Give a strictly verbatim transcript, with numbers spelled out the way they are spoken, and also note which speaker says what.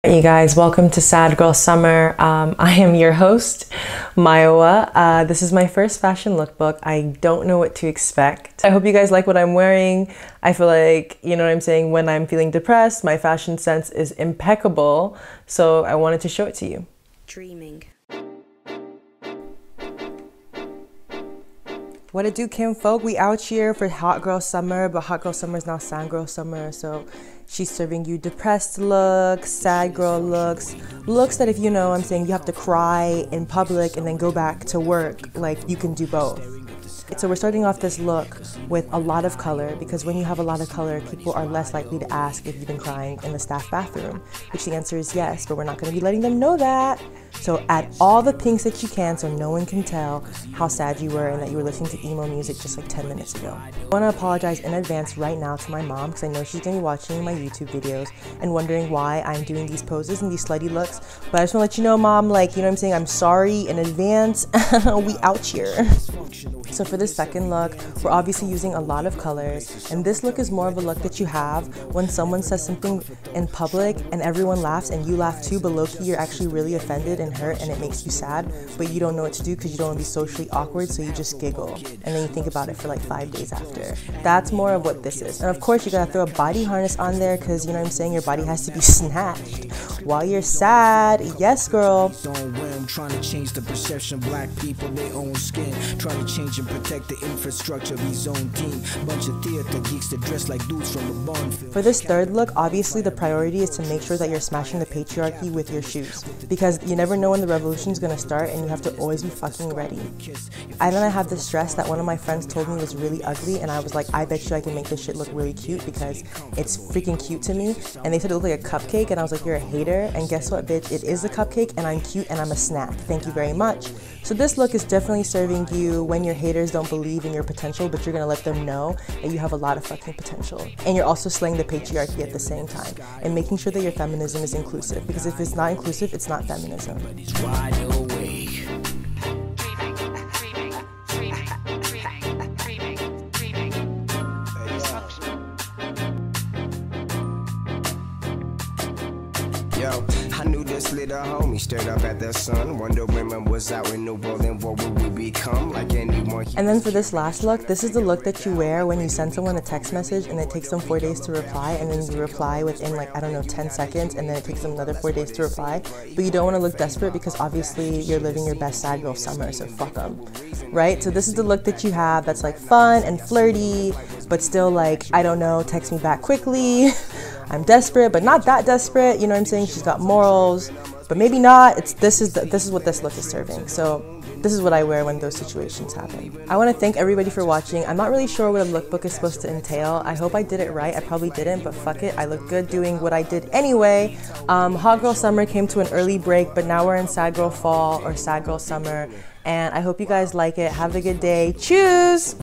Speaker 1: You guys, welcome to Sad Girl Summer. Um, I am your host, Myowa. Uh, this is my first fashion lookbook. I don't know what to expect. I hope you guys like what I'm wearing. I feel like, you know what I'm saying, when I'm feeling depressed, my fashion sense is impeccable. So I wanted to show it to you.
Speaker 2: Dreaming.
Speaker 1: What it do, Kim folk? We out here for Hot Girl Summer, but Hot Girl Summer is now Sad Girl Summer. So she's serving you depressed looks, sad girl looks, looks that if you know, I'm saying you have to cry in public and then go back to work, like you can do both. So we're starting off this look with a lot of color, because when you have a lot of color, people are less likely to ask if you've been crying in the staff bathroom, which the answer is yes, but we're not going to be letting them know that. So add all the pinks that you can so no one can tell how sad you were and that you were listening to emo music just like ten minutes ago. I want to apologize in advance right now to my mom, because I know she's going to be watching my YouTube videos and wondering why I'm doing these poses and these slutty looks. But I just want to let you know, Mom, like, you know what I'm saying, I'm sorry in advance. We out here. So for this second look, we're obviously using a lot of colors, and this look is more of a look that you have when someone says something in public and everyone laughs and you laugh too, but low-key you're actually really offended and hurt and it makes you sad, but you don't know what to do because you don't want to be socially awkward, so you just giggle and then you think about it for like five days after. That's more of what this is. And of course you gotta throw a body harness on there, because you know what I'm saying, your body has to be snatched while you're sad. Yes, girl.
Speaker 3: Trying to change the perception, black people their own skin, trying to change and protect the infrastructure of his own team. Bunch of theater geeks that dress like dudes from a barn field.
Speaker 1: For this third look, obviously the priority is to make sure that you're smashing the patriarchy with your shoes, because you never know when the revolution is going to start and you have to always be fucking ready. I then I have this dress that one of my friends told me was really ugly, and I was like, I bet you I can make this shit look really cute because it's freaking cute to me. And they said it looked like a cupcake, and I was like, you're a hater. And guess what, bitch? It is a cupcake and I'm cute and I'm a snack. Thank you very much. So this look is definitely serving you when your haters don't believe in your potential, but you're gonna let them know that you have a lot of fucking potential. And you're also slaying the patriarchy at the same time and making sure that your feminism is inclusive, because if it's not inclusive, it's not feminism.
Speaker 3: Yo, I knew this little homie stared up at the sun, wonder women was out in the world and what would we become like anyone.
Speaker 1: And then for this last look, this is the look that you wear when you send someone a text message and it takes them four days to reply, and then you reply within like, I don't know, ten seconds, and then it takes them another four days to reply. But you don't want to look desperate because obviously you're living your best sad girl summer, so fuck them, right? So this is the look that you have that's like fun and flirty, but still like, I don't know, text me back quickly. I'm desperate, but not that desperate. You know what I'm saying? She's got morals, but maybe not. It's this is the, this is what this look is serving. So this is what I wear when those situations happen. I want to thank everybody for watching. I'm not really sure what a lookbook is supposed to entail. I hope I did it right. I probably didn't, but fuck it. I look good doing what I did anyway. Um, Hot Girl Summer came to an early break, but now we're in Sad Girl Fall or Sad Girl Summer. And I hope you guys like it. Have a good day. Choose!